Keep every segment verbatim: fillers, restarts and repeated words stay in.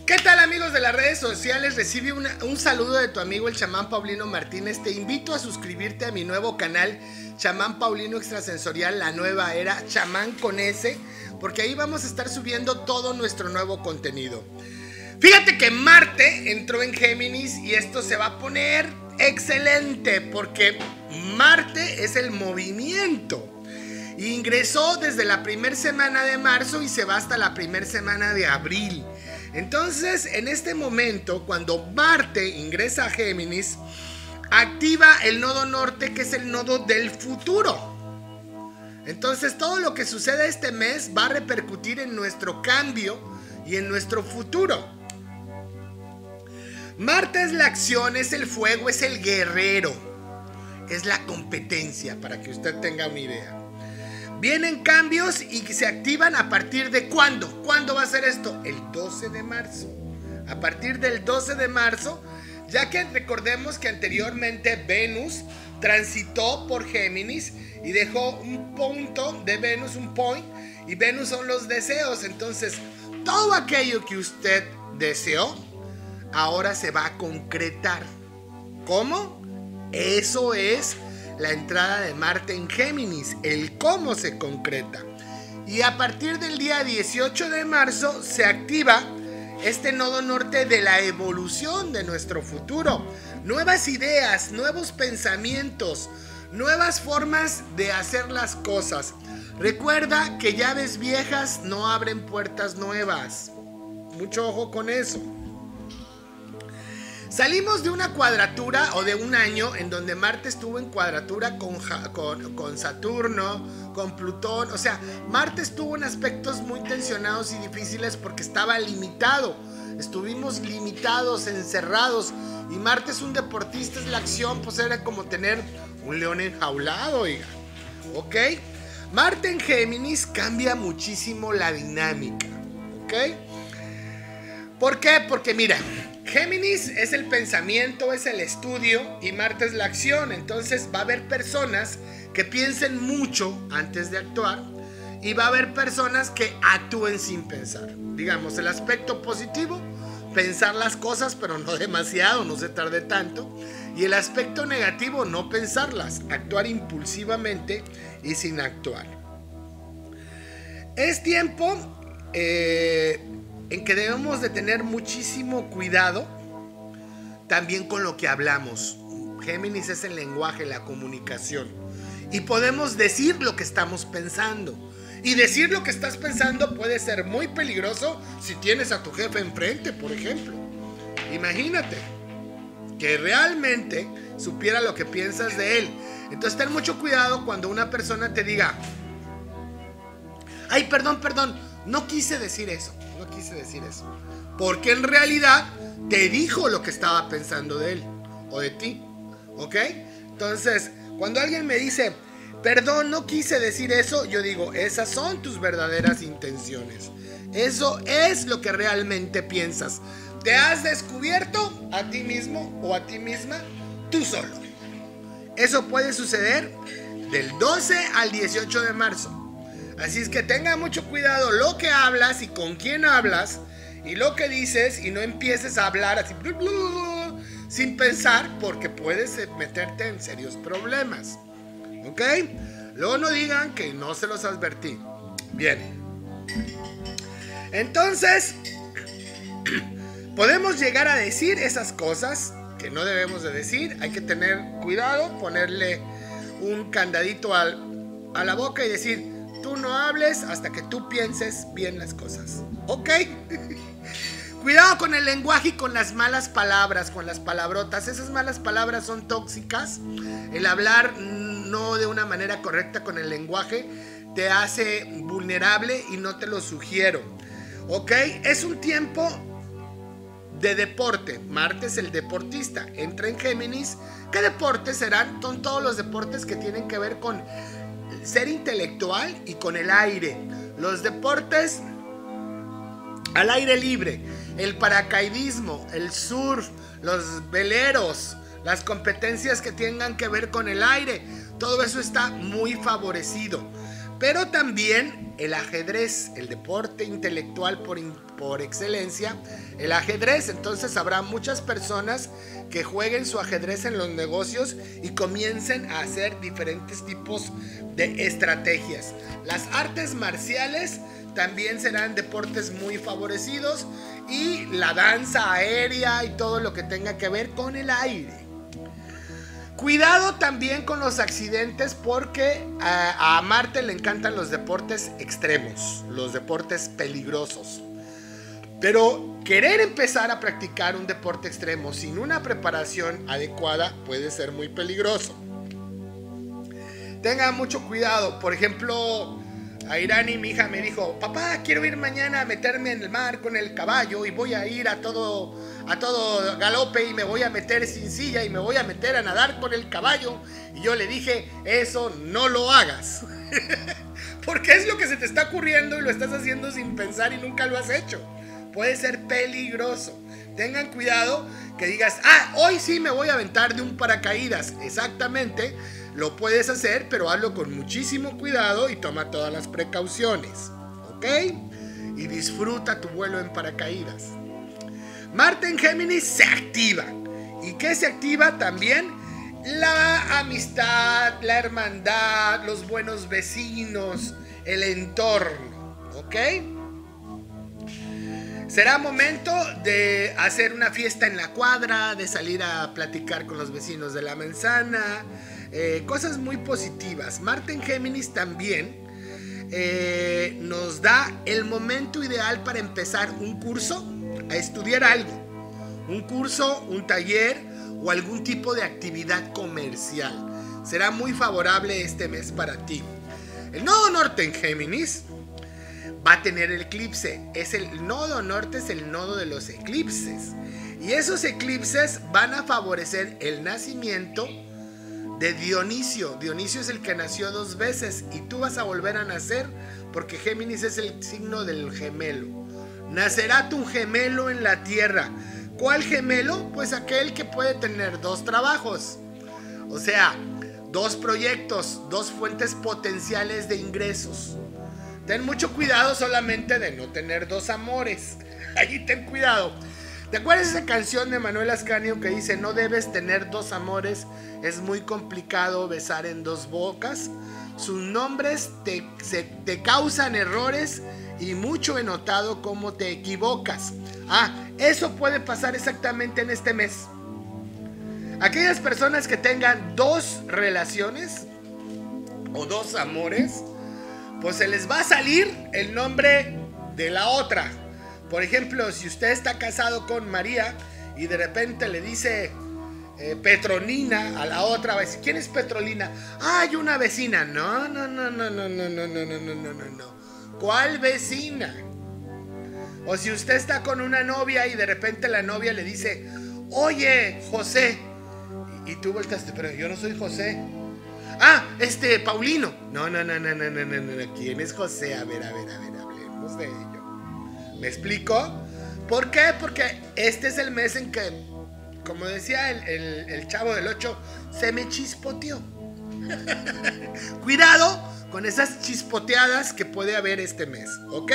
¿Qué tal, amigos de las redes sociales? Recibe una, un saludo de tu amigo el chamán Paulino Martínez. Te invito a suscribirte a mi nuevo canal Chamán Paulino Extrasensorial, la nueva era, chamán con S, porque ahí vamos a estar subiendo todo nuestro nuevo contenido. Fíjate que Marte entró en Géminis y esto se va a poner excelente porque Marte es el movimiento. Ingresó desde la primera semana de marzo y se va hasta la primera semana de abril. Entonces, en este momento, cuando Marte ingresa a Géminis, activa el nodo norte, que es el nodo del futuro. Entonces, todo lo que suceda este mes va a repercutir en nuestro cambio y en nuestro futuro. Marte es la acción, es el fuego, es el guerrero, es la competencia, para que usted tenga una idea. Vienen cambios y se activan a partir de ¿cuándo? ¿Cuándo va a ser esto? El doce de marzo. A partir del doce de marzo, ya que recordemos que anteriormente Venus transitó por Géminis y dejó un punto de Venus, un point, y Venus son los deseos. Entonces, todo aquello que usted deseó, ahora se va a concretar. ¿Cómo? Eso es la entrada de Marte en Géminis, el cómo se concreta. Y a partir del día dieciocho de marzo se activa este nodo norte de la evolución de nuestro futuro. Nuevas ideas, nuevos pensamientos, nuevas formas de hacer las cosas. Recuerda que llaves viejas no abren puertas nuevas. Mucho ojo con eso. Salimos de una cuadratura o de un año en donde Marte estuvo en cuadratura con, con, con Saturno, con Plutón. O sea, Marte estuvo en aspectos muy tensionados y difíciles porque estaba limitado. Estuvimos limitados, encerrados. Y Marte es un deportista, es la acción, pues era como tener un león enjaulado, oiga. ¿Ok? Marte en Géminis cambia muchísimo la dinámica. ¿Ok? ¿Por qué? Porque mira, Géminis es el pensamiento, es el estudio y Marte es la acción. Entonces va a haber personas que piensen mucho antes de actuar y va a haber personas que actúen sin pensar. Digamos, el aspecto positivo, pensar las cosas pero no demasiado, no se tarde tanto. Y el aspecto negativo, no pensarlas, actuar impulsivamente y sin actuar. Es tiempo eh, en que debemos de tener muchísimo cuidado también con lo que hablamos. Géminis es el lenguaje, la comunicación. Y podemos decir lo que estamos pensando. Y decir lo que estás pensando puede ser muy peligroso si tienes a tu jefe enfrente, por ejemplo. Imagínate que realmente supiera lo que piensas de él. Entonces ten mucho cuidado cuando una persona te diga: ay, perdón, perdón, no quise decir eso. No quise decir eso. Porque en realidad te dijo lo que estaba pensando de él o de ti. ¿Ok? Entonces, cuando alguien me dice: perdón, no quise decir eso, yo digo: esas son tus verdaderas intenciones. Eso es lo que realmente piensas. ¿Te has descubierto a ti mismo o a ti misma? Tú solo. Eso puede suceder del doce al dieciocho de marzo. Así es que tenga mucho cuidado lo que hablas y con quién hablas y lo que dices, y no empieces a hablar así blu, blu, blu, sin pensar, porque puedes meterte en serios problemas. ¿Ok? Luego no digan que no se los advertí. Bien. Entonces, podemos llegar a decir esas cosas que no debemos de decir. Hay que tener cuidado, ponerle un candadito al, a la boca y decir: tú no hables hasta que tú pienses bien las cosas. ¿Ok? Cuidado con el lenguaje y con las malas palabras, con las palabrotas. Esas malas palabras son tóxicas. El hablar no de una manera correcta con el lenguaje te hace vulnerable y no te lo sugiero. ¿Ok? Es un tiempo de deporte. Marte es el deportista. Entra en Géminis. ¿Qué deportes serán? Son todos los deportes que tienen que ver con ser intelectual y con el aire. Los deportes al aire libre, el paracaidismo, el surf, los veleros, las competencias que tengan que ver con el aire, todo eso está muy favorecido. pero también el ajedrez, el deporte intelectual por, por excelencia, el ajedrez. Entonces habrá muchas personas que jueguen su ajedrez en los negocios y comiencen a hacer diferentes tipos de estrategias. Las artes marciales también serán deportes muy favorecidos, y la danza aérea y todo lo que tenga que ver con el aire. Cuidado también con los accidentes, porque a, a Marte le encantan los deportes extremos, los deportes peligrosos. Pero querer empezar a practicar un deporte extremo sin una preparación adecuada puede ser muy peligroso. Tengan mucho cuidado. Por ejemplo, Airani, mi hija, me dijo: papá, quiero ir mañana a meterme en el mar con el caballo y voy a ir a todo, a todo galope y me voy a meter sin silla y me voy a meter a nadar con el caballo. Y yo le dije: eso no lo hagas. Porque es lo que se te está ocurriendo y lo estás haciendo sin pensar y nunca lo has hecho. Puede ser peligroso. Tengan cuidado que digas: ah, hoy sí me voy a aventar de un paracaídas. Exactamente, lo puedes hacer, pero hazlo con muchísimo cuidado y toma todas las precauciones, ¿ok? Y disfruta tu vuelo en paracaídas. Marte en Géminis se activa. ¿Y qué se activa? También la amistad, la hermandad, los buenos vecinos, el entorno, ¿ok? Será momento de hacer una fiesta en la cuadra, de salir a platicar con los vecinos de la manzana, eh, cosas muy positivas. Marte en Géminis también eh, nos da el momento ideal para empezar un curso, a estudiar algo, un curso, un taller o algún tipo de actividad comercial. Será muy favorable este mes para ti. El nodo norte en Géminis va a tener el eclipse. Es el nodo norte, es el nodo de los eclipses. Y esos eclipses van a favorecer el nacimiento de Dionisio. Dionisio es el que nació dos veces y tú vas a volver a nacer, porque Géminis es el signo del gemelo. Nacerá tu gemelo en la tierra. ¿Cuál gemelo? Pues aquel que puede tener dos trabajos. O sea, dos proyectos, dos fuentes potenciales de ingresos. Ten mucho cuidado solamente de no tener dos amores. Ahí ten cuidado. ¿Te acuerdas de esa canción de Manuel Ascanio que dice: no debes tener dos amores, es muy complicado besar en dos bocas? Sus nombres te, se, te causan errores y mucho he notado cómo te equivocas. Ah, eso puede pasar exactamente en este mes. Aquellas personas que tengan dos relaciones o dos amores, pues se les va a salir el nombre de la otra. Por ejemplo, si usted está casado con María y de repente le dice eh, Petronina a la otra, va a decir: ¿quién es Petrolina? Ah, hay una vecina. No, no, no, no, no, no, no, no, no, no, no, no. ¿Cuál vecina? O si usted está con una novia y de repente la novia le dice: oye, José. Y, y tú voltaste: pero yo no soy José. Ah, este, Paulino. No, no, no, no, no, no, no, no. ¿Quién es José? A ver, a ver, a ver, hablemos de ello. ¿Me explico? ¿Por qué? Porque este es el mes en que, como decía el, el, el Chavo del ocho, se me chispoteó. Cuidado con esas chispoteadas que puede haber este mes, ¿ok?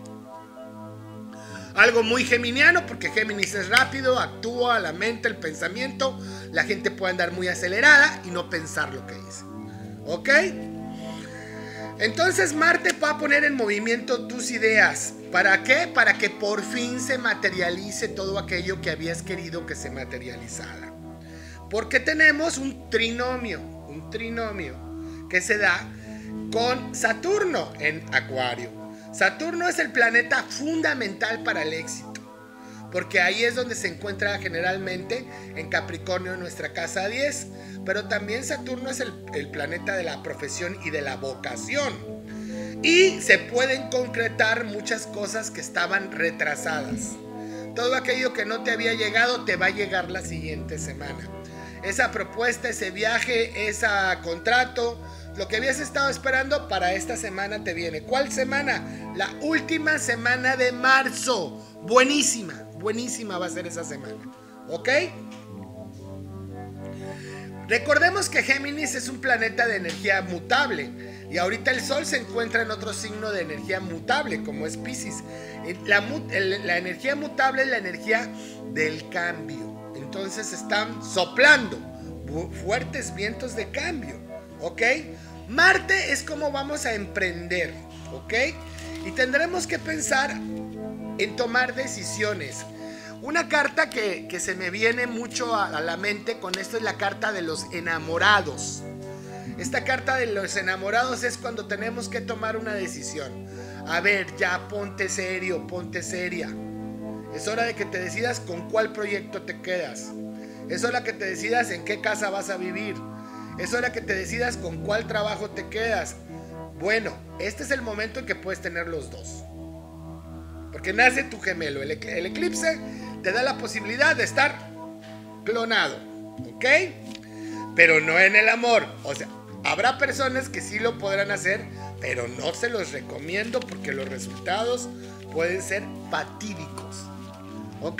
Algo muy geminiano, porque Géminis es rápido, actúa, la mente, el pensamiento. La gente puede andar muy acelerada y no pensar lo que dice, ¿ok? Entonces Marte va a poner en movimiento tus ideas. ¿Para qué? Para que por fin se materialice todo aquello que habías querido que se materializara. Porque tenemos un trinomio, un trinomio que se da con Saturno en Acuario. Saturno es el planeta fundamental para el éxito, porque ahí es donde se encuentra generalmente en Capricornio, nuestra casa diez. Pero también Saturno es el, el planeta de la profesión y de la vocación. Y se pueden concretar muchas cosas que estaban retrasadas. Todo aquello que no te había llegado te va a llegar la siguiente semana. Esa propuesta, ese viaje, ese contrato, lo que habías estado esperando para esta semana te viene. ¿Cuál semana? La última semana de marzo. Buenísima, buenísima va a ser esa semana. ¿Ok? Recordemos que Géminis es un planeta de energía mutable y ahorita el Sol se encuentra en otro signo de energía mutable como es Piscis. La, la energía mutable es la energía del cambio. Entonces están soplando fuertes vientos de cambio, ¿ok? Marte es como vamos a emprender, ¿ok? Y tendremos que pensar en tomar decisiones. Una carta que, que se me viene mucho a, a la mente con esto es la carta de los enamorados. Esta carta de los enamorados es cuando tenemos que tomar una decisión. A ver, ya ponte serio, ponte seria. Es hora de que te decidas con cuál proyecto te quedas. Es hora que te decidas en qué casa vas a vivir. Es hora que te decidas con cuál trabajo te quedas. Bueno, este es el momento en que puedes tener los dos. Porque nace tu gemelo. El, el eclipse te da la posibilidad de estar clonado, ¿ok? Pero no en el amor. O sea, habrá personas que sí lo podrán hacer, pero no se los recomiendo porque los resultados pueden ser fatídicos, ¿ok?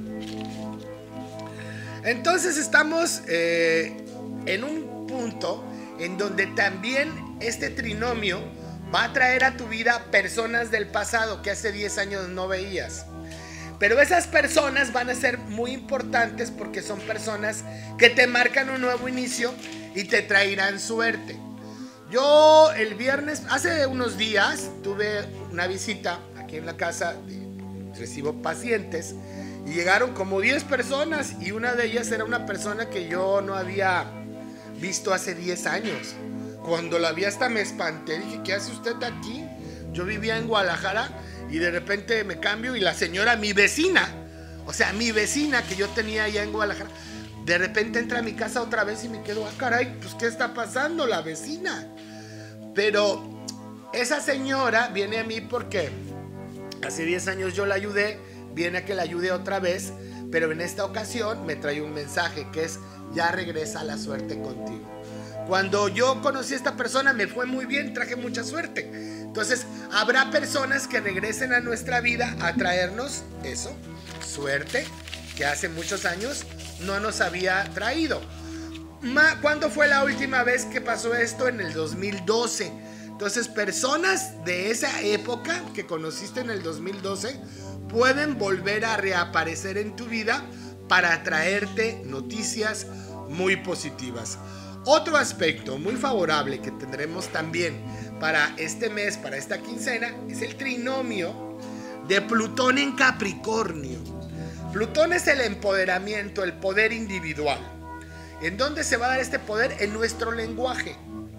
Entonces estamos eh, en un punto en donde también este trinomio va a traer a tu vida personas del pasado que hace diez años no veías. Pero esas personas van a ser muy importantes porque son personas que te marcan un nuevo inicio y te traerán suerte. Yo el viernes, hace unos días, tuve una visita aquí en la casa, recibo pacientes y llegaron como diez personas y una de ellas era una persona que yo no había visto hace diez años. Cuando la vi hasta me espanté, dije, ¿qué hace usted aquí? Yo vivía en Guadalajara y de repente me cambio y la señora, mi vecina, o sea, mi vecina que yo tenía allá en Guadalajara, de repente entra a mi casa otra vez y me quedo, ah, caray, pues ¿qué está pasando? La vecina. Pero esa señora viene a mí porque hace diez años yo la ayudé, viene a que la ayude otra vez, pero en esta ocasión me trae un mensaje que es, ya regresa la suerte contigo. Cuando yo conocí a esta persona me fue muy bien, traje mucha suerte. Entonces habrá personas que regresen a nuestra vida a traernos eso, suerte, que hace muchos años no nos había traído. ¿Cuándo fue la última vez que pasó esto? En el dos mil doce. Entonces personas de esa época que conociste en el dos mil doce pueden volver a reaparecer en tu vida para traerte noticias muy positivas. Otro aspecto muy favorable que tendremos también para este mes, para esta quincena, es el trinomio de Plutón en Capricornio. Plutón es el empoderamiento, el poder individual. ¿En dónde se va a dar este poder? En nuestro lenguaje.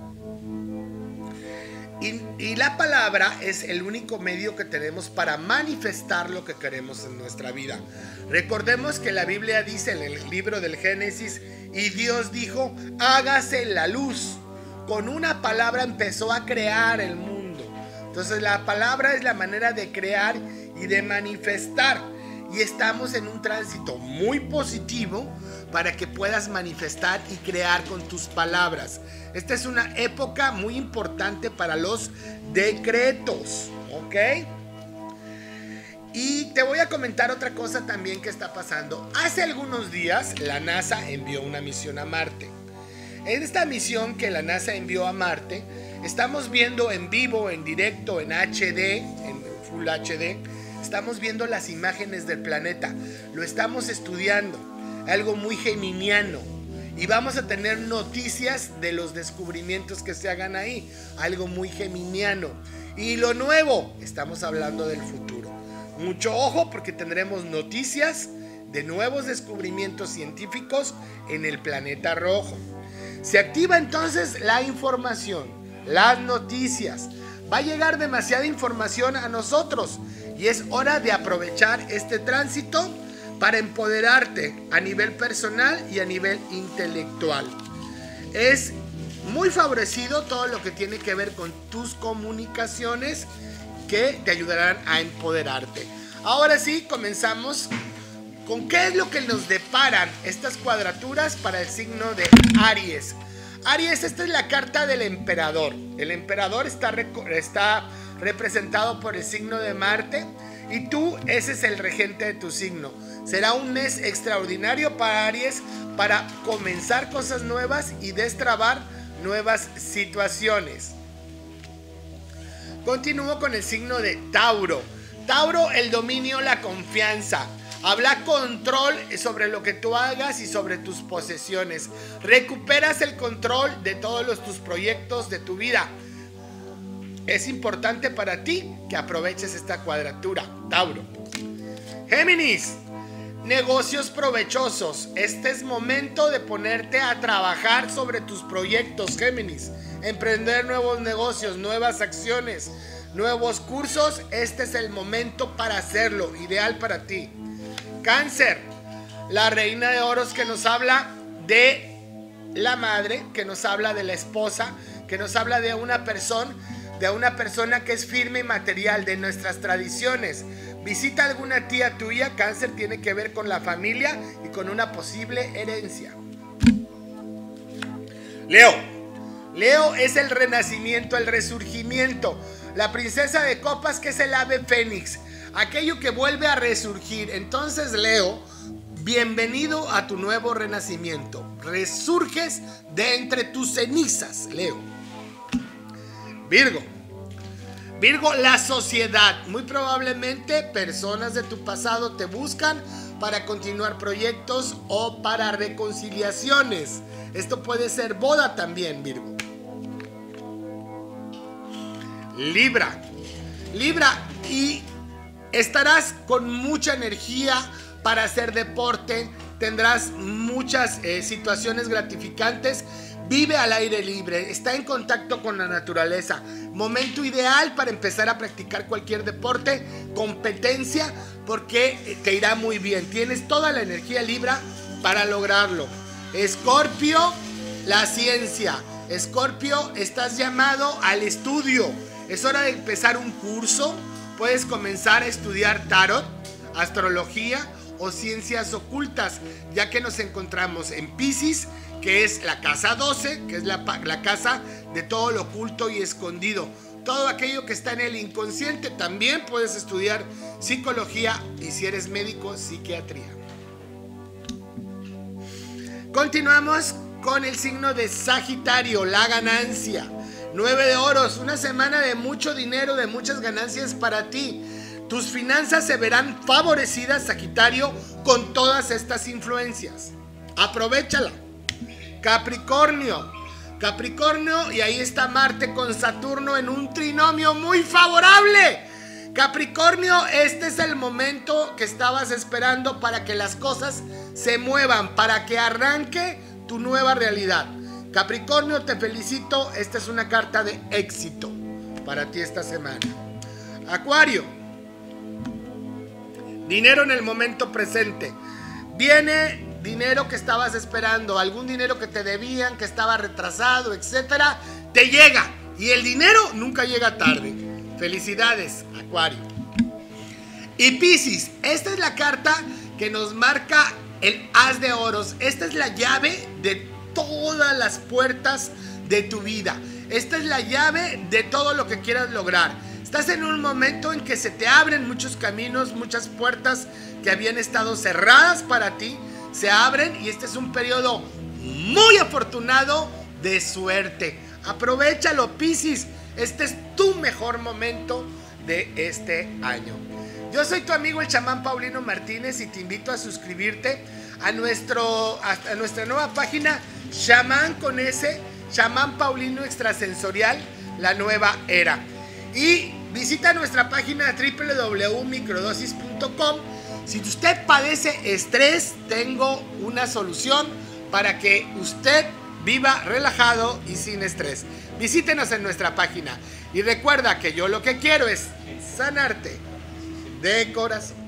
Y, y la palabra es el único medio que tenemos para manifestar lo que queremos en nuestra vida. Recordemos que la Biblia dice en el libro del Génesis, y Dios dijo, hágase la luz. Con una palabra empezó a crear el mundo. Entonces la palabra es la manera de crear y de manifestar. Y estamos en un tránsito muy positivo para que puedas manifestar y crear con tus palabras. Esta es una época muy importante para los decretos, ¿ok? Y te voy a comentar otra cosa también que está pasando. Hace algunos días la NASA envió una misión a Marte. En esta misión que la NASA envió a Marte, estamos viendo en vivo, en directo, en H D, en Full H D, estamos viendo las imágenes del planeta. Lo estamos estudiando, algo muy geminiano. Y vamos a tener noticias de los descubrimientos que se hagan ahí, algo muy geminiano. Y lo nuevo, estamos hablando del futuro. Mucho ojo porque tendremos noticias de nuevos descubrimientos científicos en el planeta rojo. Se activa entonces la información, las noticias. Va a llegar demasiada información a nosotros y es hora de aprovechar este tránsito para empoderarte a nivel personal y a nivel intelectual. Es muy favorecido todo lo que tiene que ver con tus comunicaciones que te ayudarán a empoderarte. Ahora sí, comenzamos con qué es lo que nos deparan estas cuadraturas para el signo de Aries. Aries, esta es la carta del emperador. El emperador está, está representado por el signo de Marte y tú, ese es el regente de tu signo. Será un mes extraordinario para Aries para comenzar cosas nuevas y destrabar nuevas situaciones. Continúo con el signo de Tauro. Tauro, el dominio, la confianza. Habla control sobre lo que tú hagas y sobre tus posesiones. Recuperas el control de todos los, tus proyectos de tu vida. Es importante para ti que aproveches esta cuadratura, Tauro. Géminis, negocios provechosos. Este es momento de ponerte a trabajar sobre tus proyectos, Géminis. Emprender nuevos negocios, nuevas acciones, nuevos cursos. Este es el momento para hacerlo, ideal para ti. Cáncer, la reina de oros, que nos habla de la madre, que nos habla de la esposa, que nos habla de una persona, de una persona que es firme y material, de nuestras tradiciones. Visita alguna tía tuya. Cáncer tiene que ver con la familia y con una posible herencia. Leo. Leo es el renacimiento, el resurgimiento. La princesa de copas, que es el ave fénix, aquello que vuelve a resurgir. Entonces, Leo, bienvenido a tu nuevo renacimiento. Resurges de entre tus cenizas, Leo. Virgo. Virgo, la sociedad. Muy probablemente personas de tu pasado te buscan para continuar proyectos o para reconciliaciones. Esto puede ser boda también, Virgo. Libra. Libra, y estarás con mucha energía para hacer deporte. Tendrás muchas eh, situaciones gratificantes. Vive al aire libre, está en contacto con la naturaleza. Momento ideal para empezar a practicar cualquier deporte, competencia, porque te irá muy bien. Tienes toda la energía Libra para lograrlo. Escorpio, la ciencia. Escorpio, estás llamado al estudio. Es hora de empezar un curso. Puedes comenzar a estudiar tarot, astrología o ciencias ocultas, ya que nos encontramos en Piscis, que es la casa doce, que es la, la casa de todo lo oculto y escondido. Todo aquello que está en el inconsciente. También puedes estudiar psicología y, si eres médico, psiquiatría. Continuamos con el signo de Sagitario, la ganancia. Nueve de oros, una semana de mucho dinero, de muchas ganancias para ti. Tus finanzas se verán favorecidas, Sagitario, con todas estas influencias. Aprovéchala. Capricornio. Capricornio, y ahí está Marte con Saturno en un trinomio muy favorable. Capricornio, este es el momento que estabas esperando para que las cosas se muevan, para que arranque tu nueva realidad. Capricornio, te felicito. Esta es una carta de éxito para ti esta semana. Acuario. Dinero en el momento presente. Viene dinero que estabas esperando, algún dinero que te debían, que estaba retrasado, etcétera. Te llega, y el dinero nunca llega tarde. Felicidades, Acuario. Y Piscis, esta es la carta que nos marca el as de oros. Esta es la llave de todas las puertas de tu vida. Esta es la llave de todo lo que quieras lograr. Estás en un momento en que se te abren muchos caminos, muchas puertas que habían estado cerradas para ti, se abren, y este es un periodo muy afortunado de suerte. Aprovéchalo, Piscis. Este es tu mejor momento de este año. Yo soy tu amigo el chamán Paulino Martínez, y te invito a suscribirte a, nuestro, a nuestra nueva página Chamán con S, Chamán Paulino Extrasensorial, la nueva era. Y visita nuestra página doble u doble u doble u punto microdosis punto com. Si usted padece estrés, tengo una solución para que usted viva relajado y sin estrés. Visítenos en nuestra página. Y recuerda que yo lo que quiero es sanarte de corazón.